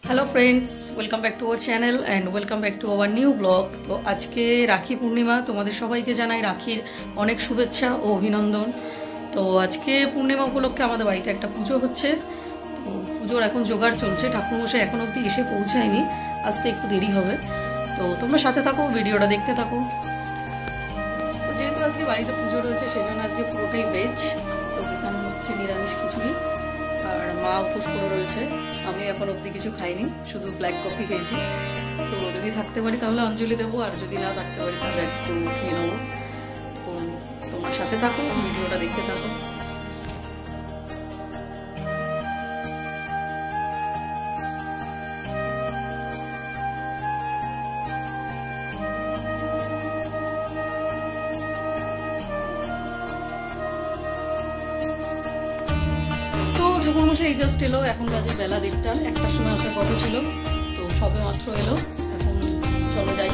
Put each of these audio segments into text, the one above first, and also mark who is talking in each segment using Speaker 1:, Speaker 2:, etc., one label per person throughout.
Speaker 1: Hello friends welcome back to our channel and welcome back to our new blog. तो आज के राखी पूर्णिमा तुम्हारे सबाइके जानाई राखिर अनेक शुभेच्छा और अभिनंदन। तो आज के पूर्णिमा उपलक्षे आमादेर बाड़ीते एकटा पुजो होच्छे। तो पुजोर एखन जोगाड़ चलछे, ठाकुरमशाई एखन अब्दि एसे पौঁছায়নি, आसते एकटु देरी होबे। तो तोमरा साथे थाको, भिडियोटा देखते थाको। तो जेहेतु आजके बाड़ीते पुजो रयेछे सेजন্য आजके पुरोटाई वेज। तो एखाने होच्छे निरामिष खिचुड़ी और मा उपোस करे रयेछे। আমি এখন অবধি কিছু খাইনি, শুধু ব্ল্যাক কফি খেয়েছি। তো যদি থাকতে পারি তাহলে অঞ্জলি দেবো, আর যদি না থাকতে পারি তাহলে একটু খেয়ে নেবো। তো তোমার সাথে থাকো, ভিডিওটা দেখতে থাকো। ঠাকুরমশাই জাস্ট এলো, এখন বাজে বেলা 1টা, 1টার সময় আসার কথা ছিল। তো সবে মাত্র এলো, এখন চলো যাই।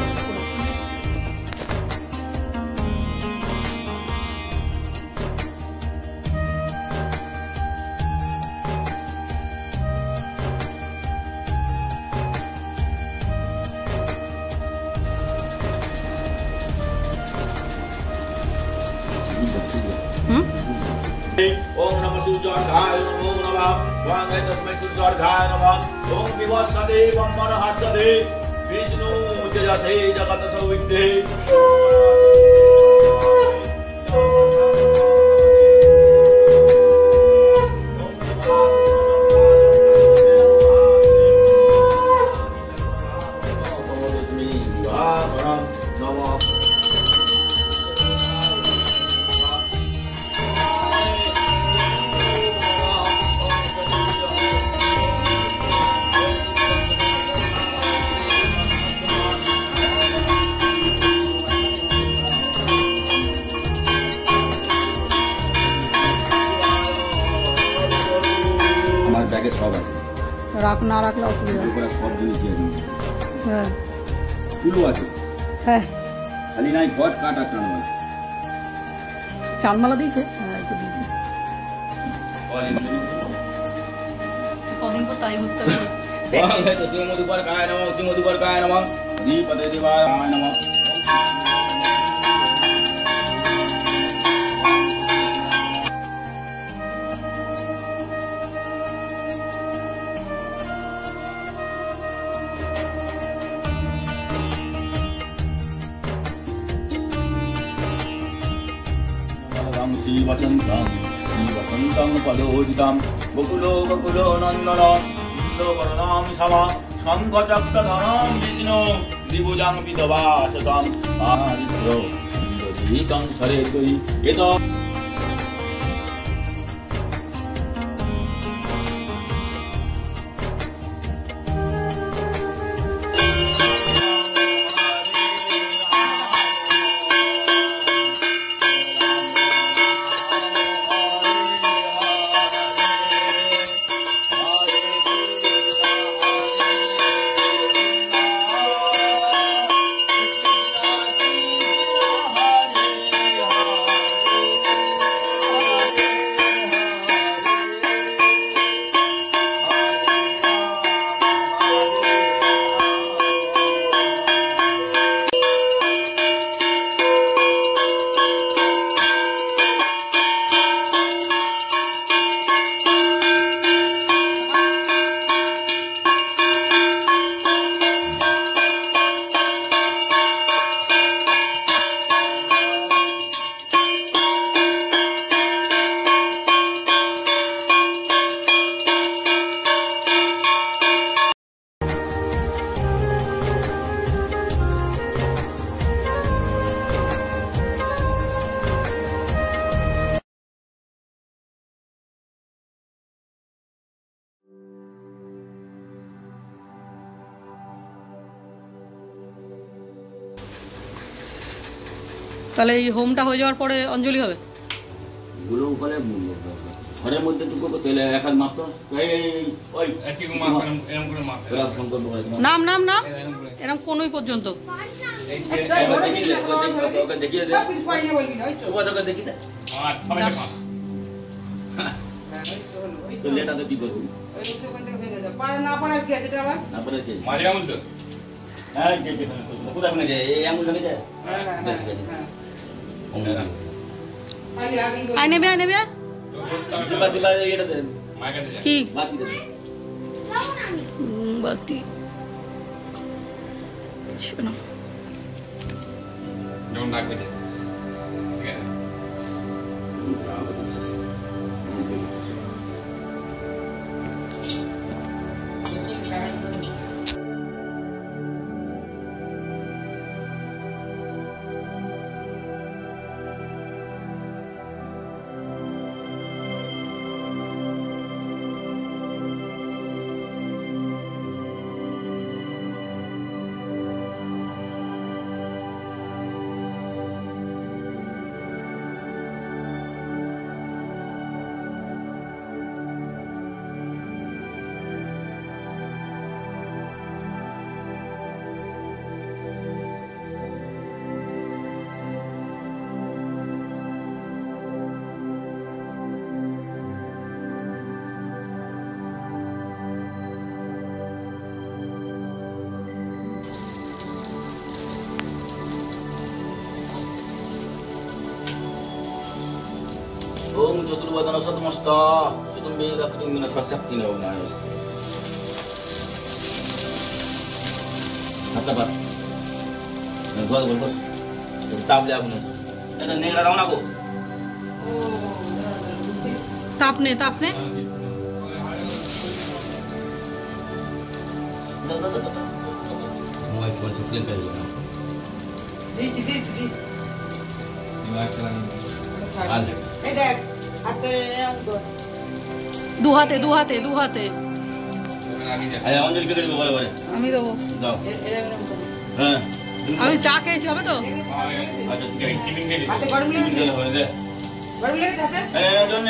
Speaker 2: ओम नमः सूर्याय नमो नमः वांगे तस्मै सूर्याय नमः ओम विवस्वदेवं मनहस्तदे विष्णु जयसे जगत सौविद्ये
Speaker 1: রাখ না রাখলে অসুবিধা,
Speaker 2: সব জিনিস দিয়ে দিন।
Speaker 1: হ্যাঁ
Speaker 2: ফুলও আছে,
Speaker 1: হ্যাঁ
Speaker 2: খালি নাই ঘট কাটা চানমালা।
Speaker 1: চানমালা দিয়েছে, হ্যাঁ একটু দিয়েছে। কদিন পর তাই ঘুরতে হবে।
Speaker 2: সিংহদুপার কায় নমঃ সিংহদুপার কায় নমঃ দীপতে দেবায় নমঃ। वसन्तं पदोदितं गोकुलो गोकुलो नन्दन इन्द्रवर्णां समा शङ्खचक्रधरं विष्णु द्विभुजं विधवासतं आदित्यो इन्द्रजीतं सरेद्वै एत
Speaker 1: তাহলে এই হোমটা হয়ে যাওয়ার পরে অঞ্জলি হবে।
Speaker 2: গুলো উপরে ঘরের মধ্যে টুকু তেলে এক হাত মাত্র ওই
Speaker 1: নাম নাম নাম এরকম কোনই পর্যন্ত
Speaker 2: দেখিয়ে দে সুবাদকে দেখি দে তো লেটা তো কি করবি
Speaker 3: না পড়ার কি আছে এটা আবার?
Speaker 2: না পড়ার কি?
Speaker 4: মাঝে আঙুল তো?
Speaker 2: হ্যাঁ, কোথায় ভেঙে যায়? এই আঙুল ভেঙে যায়?
Speaker 3: হ্যাঁ।
Speaker 1: আয় নেবে আয় নেবে আয়।
Speaker 2: দিবা এটা দে।
Speaker 4: মায়ের কাছে যা।
Speaker 1: কি
Speaker 2: বাতি দে।
Speaker 1: বাতি শোনো
Speaker 4: যখন ডাকবে যে। ঠিক আছে?
Speaker 2: ओम चतुर्वदन सतमस्त चतुर्मे रक्तुंगिन सशक्तिन ओनायस हाथ पर बहुत बस ताप ले आपने এটা নেড়া দাও না গো
Speaker 1: তাপনে তাপনে
Speaker 2: মোবাইল ফোন से क्लीन कर दो
Speaker 3: দিচ্ছি
Speaker 4: মায়ের কাছে
Speaker 2: हाल
Speaker 3: এই দেখ হাতে
Speaker 1: দু হাতে দু হাতে দু হাতে
Speaker 4: ওখানে আগে যা।
Speaker 2: আরে অঞ্জলি কে দেবো বলে বলে
Speaker 1: আমি দেবো
Speaker 2: দাও
Speaker 3: এরকম
Speaker 2: হ্যাঁ
Speaker 1: আমি চা খেয়েছি হবে তো
Speaker 2: আচ্ছা ঠিক আছে
Speaker 4: টিফিন খেয়ে
Speaker 3: হাতে গরম লেগেছে
Speaker 2: দে বলে দে
Speaker 3: গরম লেগেছে হাতে
Speaker 2: এই জন্য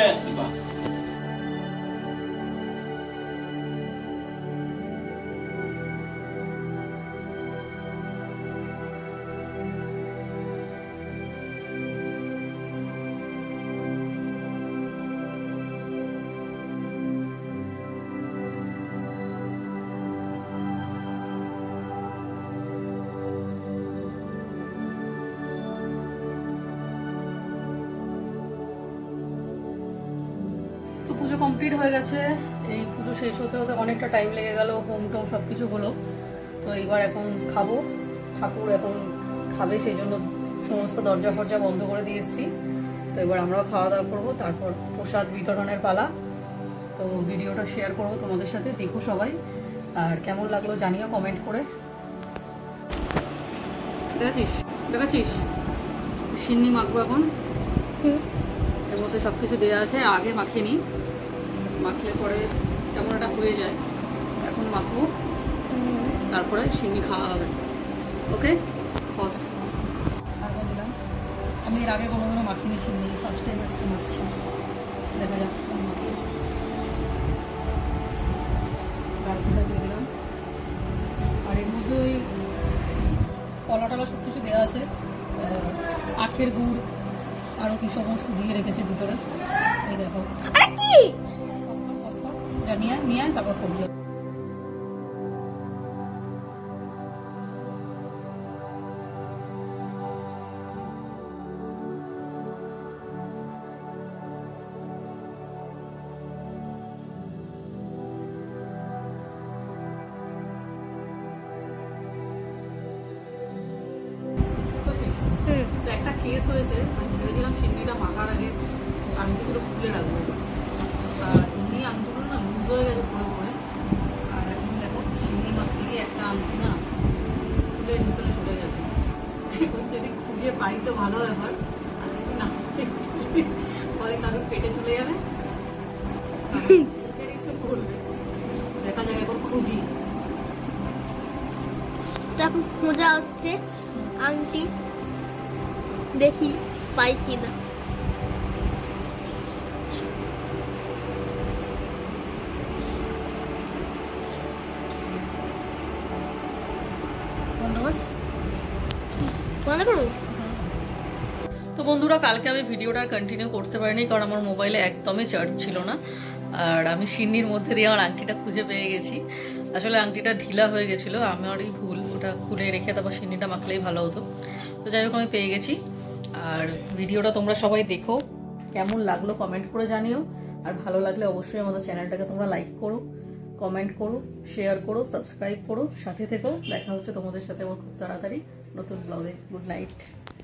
Speaker 1: তো পুজো কমপ্লিট হয়ে গেছে। এই পুজো শেষ হতে হতে অনেকটা টাইম লেগে গেল, হোম টোম সব কিছু হলো। তো এইবার এখন খাবো, ঠাকুর এখন খাবে, সেই জন্য সমস্ত দরজা ফরজা বন্ধ করে দিয়ে এসেছি। তো এবার আমরাও খাওয়া দাওয়া করবো, তারপর প্রসাদ বিতরণের পালা। তো ভিডিওটা শেয়ার করবো তোমাদের সাথে, দেখো সবাই। আর কেমন লাগলো জানিও কমেন্ট করে। দেখাচ্ছিস দেখাচ্ছিস সিন্নি মাখবো এখন। এর মধ্যে সব কিছু দেওয়া আছে, আগে মাখিয়ে নিই, মাখলে পরে কেমন একটা হয়ে যায়। এখন মাখবো, তারপরে সিন্নি খাওয়া হবে। ওকে বস তারপর দিলাম। আমি এর আগে কোনোদিনও মাখিনি সিন্নি, ফার্স্ট টাইম আজকে মাখছি। দেখা যাক কেমন মাখি। গার্ফুলটা দিয়ে দিলাম। আর এর মধ্যে ওই কলা টলা সব কিছু দেওয়া আছে, আখের গুড় আরও কি সমস্ত দিয়ে রেখেছে ভিতরে। এই দেখো যা নিয়ে তারপর করবি। তো একটা কেস হয়েছে, আমি ভেবেছিলাম সিন্নিটা মাখার আগে আংটিগুলো খুলে রাখবো, আর এমনি আংটিগুলো না লুজ হয়ে গেছে পরে পরে। আর এখন দেখো সিন্নি মাখতে গিয়ে একটা আংটি না খুলে ভিতরে চলে গেছে। এখন যদি খুঁজে পাই তো ভালো ব্যাপার, আর যদি না পাই পরে কারোর পেটে চলে যাবে, মুখের ইচ্ছে করবে। দেখা যায় এখন খুঁজি।
Speaker 5: এখন খোঁজা হচ্ছে আংটি, দেখি পাই কিনা।
Speaker 1: তো বন্ধুরা, কালকে আমি ভিডিওটা কন্টিনিউ করতে পারিনি, কারণ আমার মোবাইলে একদমই চার্জ ছিল না। আর আমি সিন্নির মধ্যে দিয়ে আমার আংটিটা খুঁজে পেয়ে গেছি। আসলে আংটিটা ঢিলা হয়ে গেছিলো, আমারই ভুল, ওটা খুলে রেখে তারপর সিন্নিটা মাখলেই ভালো হতো। তো যাই হোক আমি পেয়ে গেছি। আর ভিডিওটা তোমরা সবাই দেখো, কেমন লাগলো কমেন্ট করে জানিও। আর ভালো লাগলে অবশ্যই আমাদের চ্যানেলটাকে তোমরা লাইক করো, কমেন্ট করো, শেয়ার করো, সাবস্ক্রাইব করো, সাথে থেকো। দেখা হচ্ছে তোমাদের সাথে আমার খুব তাড়াতাড়ি নতুন ব্লগে। Good night.